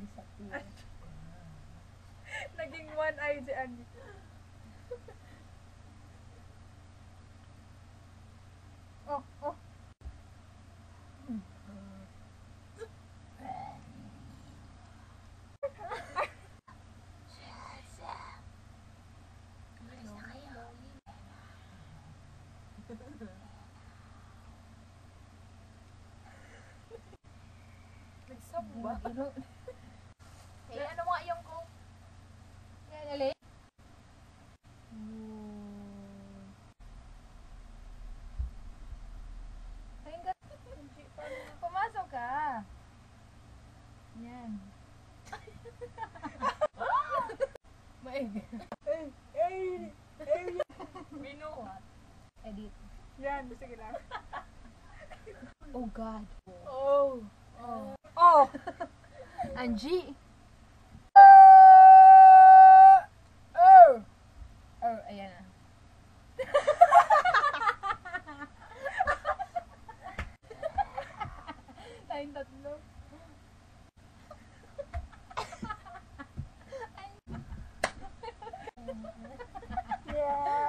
disappear. Naging one eye si Angie. Oh, oh. Nagsamba. Eh, ano mga iyong ko? Kaya gali? Pumasok ka. Yan. Maig. Binuhat. Edit. Yan, sige lang. Oh God. Oh. Oh. Oh. Angie. Oh. Oh, ayan na. Tayong tatlo. Yeah.